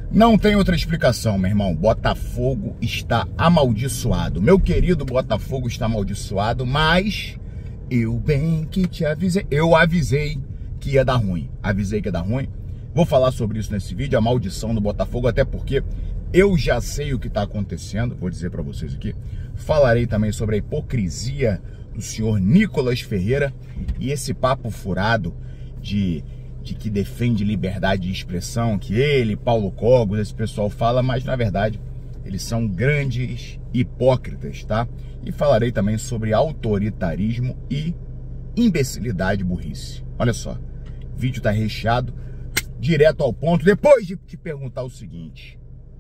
Não tem outra explicação, meu irmão. Botafogo está amaldiçoado. Meu querido Botafogo está amaldiçoado, mas eu bem que te avisei. Eu avisei que ia dar ruim. Avisei que ia dar ruim. Vou falar sobre isso nesse vídeo, a maldição do Botafogo, até porque eu já sei o que está acontecendo. Vou dizer para vocês aqui. Falarei também sobre a hipocrisia do senhor Nicolas Ferreira e esse papo furado de que defende liberdade de expressão, que ele, Paulo Cogos, esse pessoal fala, mas na verdade eles são grandes hipócritas, tá? E falarei também sobre autoritarismo e imbecilidade e burrice. Olha só, o vídeo tá recheado, direto ao ponto, depois de te perguntar o seguinte: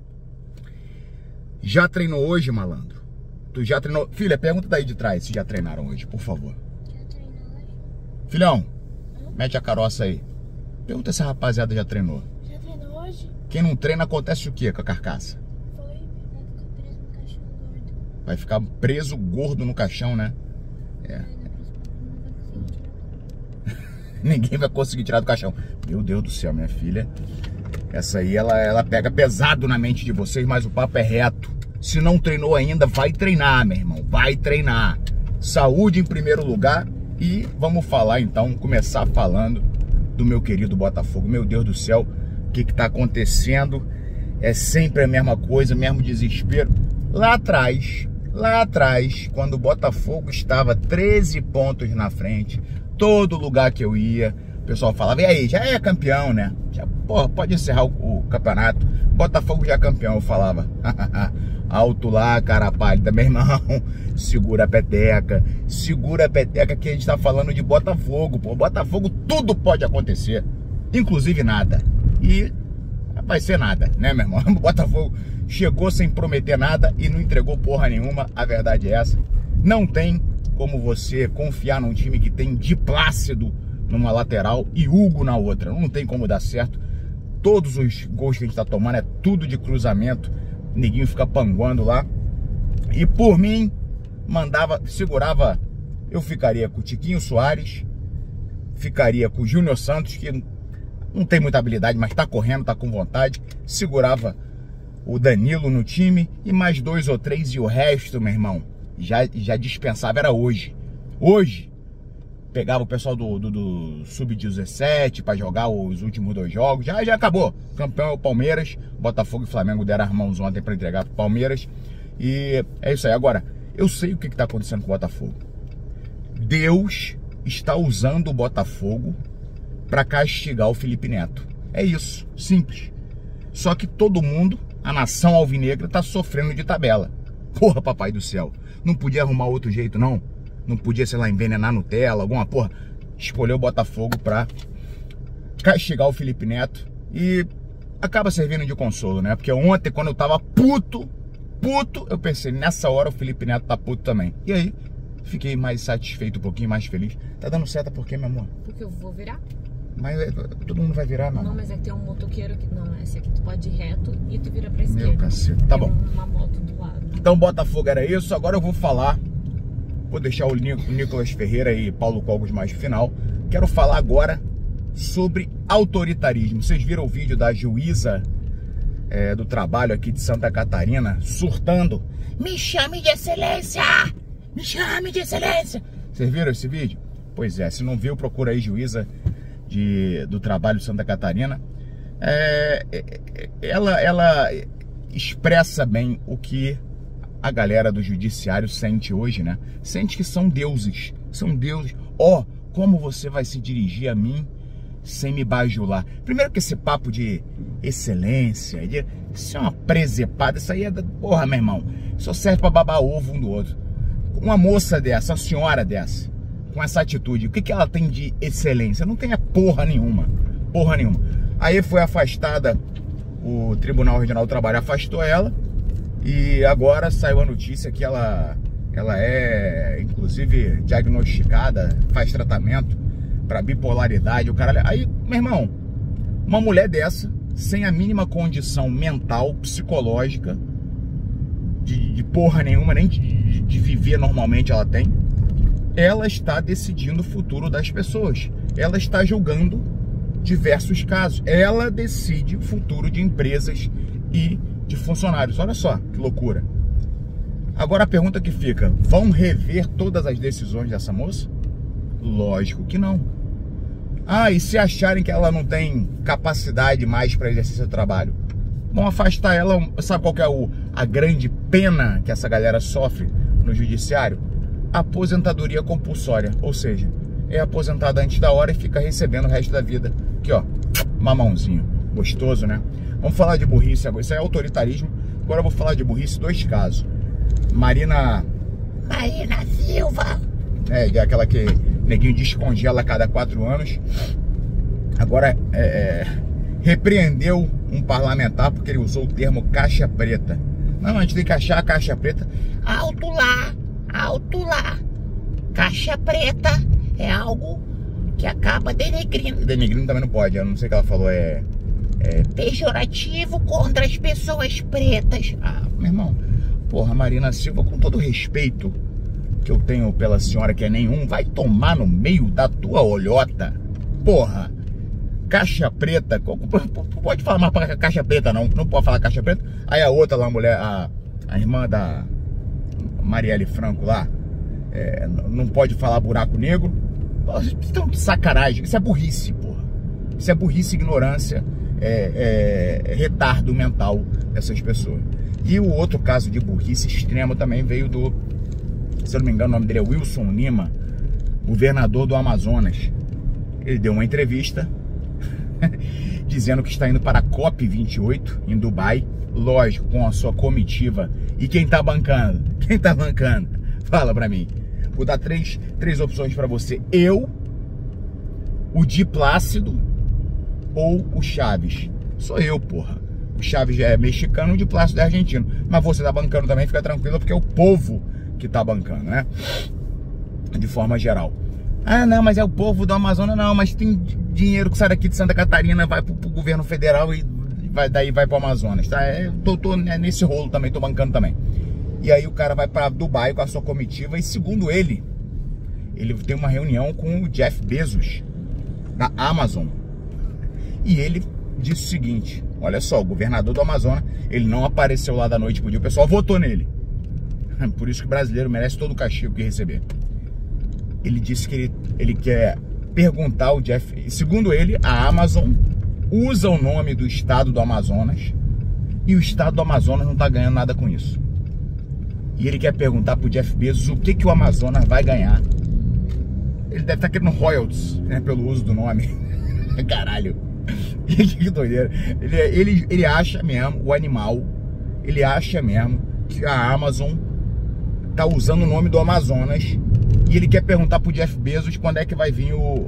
já treinou hoje, malandro? Tu já treinou? Filha, pergunta daí de trás se já treinaram hoje, por favor. Já treinou hoje? Filhão, mete a caroça aí. Pergunta se a rapaziada já treinou. Já treinou hoje? Quem não treina, acontece o que com a carcaça? Vai ficar preso no caixão gordo. Vai ficar preso gordo no caixão, né? É. Ninguém vai conseguir tirar do caixão. Meu Deus do céu, minha filha. Essa aí, ela pega pesado na mente de vocês, mas o papo é reto. Se não treinou ainda, vai treinar, meu irmão. Vai treinar. Saúde em primeiro lugar. E vamos falar então, começar falando do meu querido Botafogo. Meu Deus do céu, o que tá acontecendo? É sempre a mesma coisa, mesmo desespero. Lá atrás, quando o Botafogo estava 13 pontos na frente, todo lugar que eu ia, o pessoal falava: e aí, já é campeão, né? Já, porra, pode encerrar o campeonato. Botafogo já é campeão. Eu falava: alto lá, cara pálida, meu irmão. Segura a peteca que a gente tá falando de Botafogo, pô. Botafogo tudo pode acontecer, inclusive nada. E vai ser nada, né, meu irmão? O Botafogo chegou sem prometer nada e não entregou porra nenhuma. A verdade é essa. Não tem como você confiar num time que tem Di Plácido numa lateral e Hugo na outra. Não tem como dar certo. Todos os gols que a gente tá tomando é tudo de cruzamento. Neguinho fica panguando lá. E por mim, segurava. Eu ficaria com o Tiquinho Soares, ficaria com o Júnior Santos, que não tem muita habilidade, mas tá correndo, tá com vontade. Segurava o Danilo no time e mais 2 ou 3, e o resto, meu irmão, já dispensava. Era hoje. Hoje, pegava o pessoal do Sub-17 para jogar os últimos 2 jogos. Já acabou. Campeão é o Palmeiras. Botafogo e Flamengo deram as mãos ontem para entregar pro Palmeiras. E é isso aí. Agora, eu sei o que tá acontecendo com o Botafogo. Deus está usando o Botafogo para castigar o Felipe Neto. É isso, simples. Só que todo mundo, a nação alvinegra, tá sofrendo de tabela. Porra, papai do céu. Não podia arrumar outro jeito, não? Não podia, sei lá, envenenar Nutella, alguma porra. Escolheu o Botafogo pra castigar o Felipe Neto. E acaba servindo de consolo, né? Porque ontem, quando eu tava puto, eu pensei, nessa hora o Felipe Neto tá puto também. E aí, fiquei mais satisfeito, um pouquinho mais feliz. Tá dando certo por quê, meu amor? Porque eu vou virar. Mas todo mundo vai virar, não? Não, mas é que tem um motoqueiro aqui. Não, esse aqui tu pode ir reto e tu vira pra esquerda. Meu cacete, tá bom. Tem uma moto do lado. Então, Botafogo era isso. Agora eu vou falar. Vou deixar o Nicolas Ferreira e Paulo Cogos mais no final. Quero falar agora sobre autoritarismo. Vocês viram o vídeo da juíza do trabalho aqui de Santa Catarina surtando? Me chame de excelência! Me chame de excelência! Vocês viram esse vídeo? Pois é, se não viu, procura aí, juíza do trabalho de Santa Catarina. Ela expressa bem o que a galera do judiciário sente hoje, né? Sente que são deuses. São deuses. Como você vai se dirigir a mim sem me bajular? Primeiro que esse papo de excelência, isso é uma presepada. Isso aí é porra, meu irmão. Só serve pra babar ovo um do outro. Uma moça dessa, uma senhora dessa, com essa atitude, o que ela tem de excelência? Não tem porra nenhuma. Porra nenhuma. Aí foi afastada, o Tribunal Regional do Trabalho afastou ela. E agora saiu a notícia que ela é, inclusive, diagnosticada, faz tratamento para bipolaridade, o caralho. Aí, meu irmão, uma mulher dessa, sem a mínima condição mental, psicológica, de porra nenhuma, nem de viver normalmente ela tem, ela está decidindo o futuro das pessoas. Ela está julgando diversos casos. Ela decide o futuro de empresas e de funcionários. Olha só que loucura. Agora a pergunta que fica: vão rever todas as decisões dessa moça? Lógico que não. Ah, e se acharem que ela não tem capacidade mais para exercer seu trabalho, vão afastar ela. Sabe qual que é a grande pena que essa galera sofre no judiciário? Aposentadoria compulsória, ou seja, é aposentada antes da hora e fica recebendo o resto da vida. Aqui, ó, mamãozinho, gostoso, né? Vamos falar de burrice agora. Isso é autoritarismo. Agora eu vou falar de burrice, 2 casos. Marina Silva, é aquela que neguinho descongela a cada 4 anos. Agora repreendeu um parlamentar porque ele usou o termo caixa preta. Não, a gente tem que achar a caixa preta. Alto lá. Caixa preta é algo que acaba denegrindo. Denegrindo também não pode, eu não sei o que ela falou, pejorativo contra as pessoas pretas. Ah, meu irmão, porra, Marina Silva, com todo o respeito que eu tenho pela senhora, que é nenhum, vai tomar no meio da tua olhota. Porra, caixa preta, pode falar mais pra caixa preta não pode falar caixa preta. Aí a outra lá, a mulher, a irmã da Marielle Franco lá, não pode falar buraco negro. Estão de sacanagem, isso é burrice, porra. Isso é burrice, ignorância, retardo mental dessas pessoas. E o outro caso de burrice extremo também veio do, se eu não me engano, o nome dele é Wilson Lima, governador do Amazonas. Ele deu uma entrevista dizendo que está indo para a COP28 em Dubai, lógico, com a sua comitiva. E quem tá bancando? Quem tá bancando? Fala pra mim. Vou dar três opções pra você. Eu, o Di Plácido ou o Chaves. Sou eu, porra. O Chaves é mexicano, o Di Plácido é argentino. Mas você tá bancando também, fica tranquilo, porque é o povo que tá bancando, né? De forma geral. Ah, não, mas é o povo do Amazonas. Não, mas tem dinheiro que sai daqui de Santa Catarina, vai pro governo federal e daí vai pro Amazonas, tá? Tô nesse rolo também, tô bancando também. E aí o cara vai pra Dubai com a sua comitiva e, segundo ele tem uma reunião com o Jeff Bezos, da Amazon. E ele disse o seguinte: olha só, o governador do Amazonas, ele não apareceu lá da noite pro dia, o pessoal votou nele. Por isso que o brasileiro merece todo o castigo que receber. Ele disse que ele quer perguntar ao Jeff. Segundo ele, a Amazon usa o nome do estado do Amazonas e o estado do Amazonas não está ganhando nada com isso. E ele quer perguntar pro Jeff Bezos o que o Amazonas vai ganhar. Ele deve estar querendo royalties, né, pelo uso do nome. Caralho. Que doideira. Ele acha mesmo, o animal, ele acha mesmo que a Amazon tá usando o nome do Amazonas. E ele quer perguntar pro Jeff Bezos quando é que vai vir o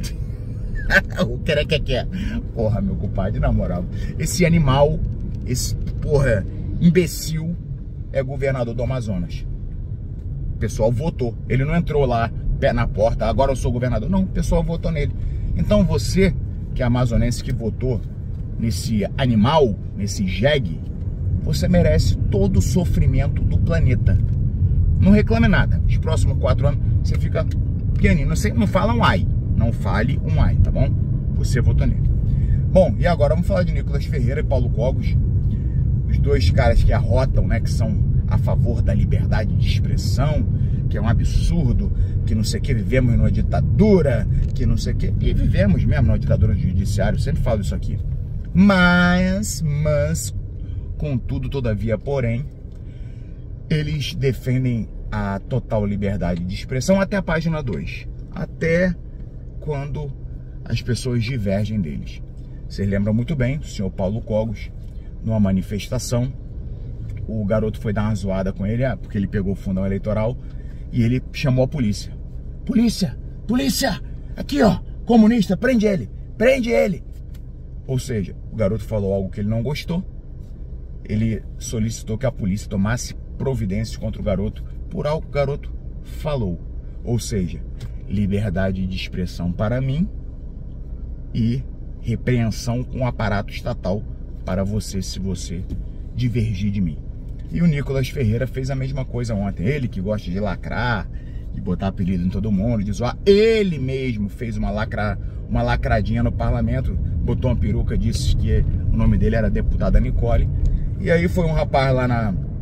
querequeque. Porra, meu compadre, na moral, esse animal, esse, porra, imbecil, é governador do Amazonas. O pessoal votou. Ele não entrou lá, pé na porta, agora eu sou governador. Não, o pessoal votou nele. Então você, que é amazonense, que votou nesse animal, nesse jegue, você merece todo o sofrimento do planeta. Não reclame nada. Os próximos 4 anos você fica pianinho. Não fala um ai. Não fale um ai, tá bom? Você votou nele. Bom, e agora vamos falar de Nicolas Ferreira e Paulo Cogos. Os dois caras que arrotam, né? Que são a favor da liberdade de expressão, que é um absurdo, que não sei o que, vivemos numa ditadura, que não sei o que. E vivemos mesmo numa ditadura judiciária, eu sempre falo isso aqui. Mas, contudo, todavia, porém, eles defendem a total liberdade de expressão até a página 2. Até quando as pessoas divergem deles. Vocês lembram muito bem do senhor Paulo Cogos, numa manifestação. O garoto foi dar uma zoada com ele, porque ele pegou o fundão eleitoral, e ele chamou a polícia. Polícia! Polícia! Aqui, ó! Comunista, prende ele! Prende ele! Ou seja, o garoto falou algo que ele não gostou. Ele solicitou que a polícia tomasse providências contra o garoto por algo que o garoto falou. Ou seja, liberdade de expressão para mim e repreensão com o aparato estatal para você, se você divergir de mim. E o Nicolas Ferreira fez a mesma coisa ontem. Ele que gosta de lacrar, de botar apelido em todo mundo, de zoar. Ele mesmo fez uma lacradinha no parlamento, botou uma peruca, disse que o nome dele era deputada Nicole. E aí foi um rapaz lá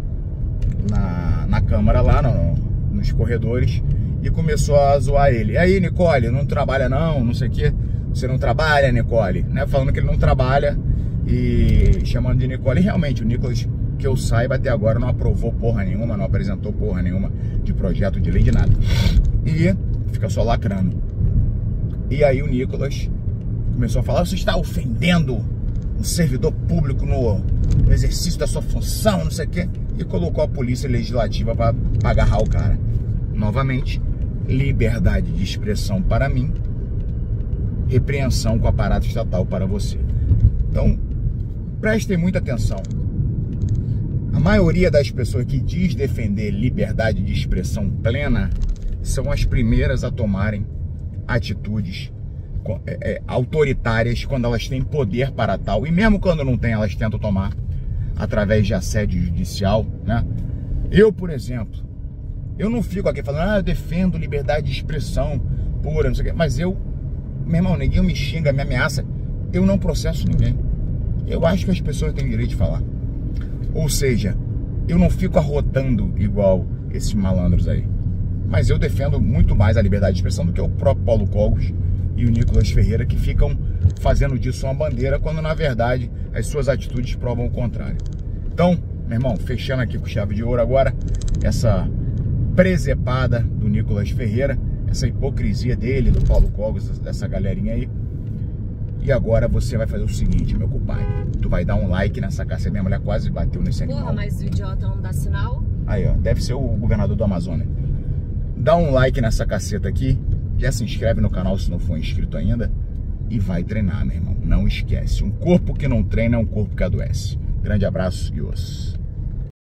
na Câmara, lá nos corredores, e começou a zoar ele. E aí, Nicole, não trabalha não sei o que. Você não trabalha, Nicole, né? Falando que ele não trabalha e chamando de Nicole. E realmente, o Nicolas, que eu saiba, até agora não aprovou porra nenhuma, não apresentou porra nenhuma de projeto de lei de nada. E fica só lacrando. E aí o Nicolas começou a falar: você está ofendendo um servidor público no exercício da sua função, não sei o quê. E colocou a polícia legislativa para agarrar o cara. Novamente, liberdade de expressão para mim, repreensão com o aparato estatal para você. Então, prestem muita atenção. A maioria das pessoas que diz defender liberdade de expressão plena são as primeiras a tomarem atitudes autoritárias quando elas têm poder para tal. E mesmo quando não tem, elas tentam tomar através de assédio judicial, né? Eu, por exemplo, eu não fico aqui falando: eu defendo liberdade de expressão pura, não sei o quê. Mas eu, meu irmão, ninguém me xinga, me ameaça, eu não processo ninguém. Eu acho que as pessoas têm direito de falar. Ou seja, eu não fico arrotando igual esses malandros aí. Mas eu defendo muito mais a liberdade de expressão do que o próprio Paulo Cogos e o Nicolas Ferreira, que ficam fazendo disso uma bandeira, quando na verdade as suas atitudes provam o contrário. Então, meu irmão, fechando aqui com chave de ouro agora essa presepada do Nicolas Ferreira, essa hipocrisia dele, do Paulo Cogos, dessa galerinha aí. E agora você vai fazer o seguinte, meu compadre: tu vai dar um like nessa caceta. Minha mulher quase bateu nesse animal. Porra, mas o idiota não dá sinal? Aí, ó, deve ser o governador do Amazonas. Dá um like nessa caceta aqui, já se inscreve no canal se não for inscrito ainda, e vai treinar, meu irmão. Não esquece, um corpo que não treina é um corpo que adoece. Grande abraço e osso.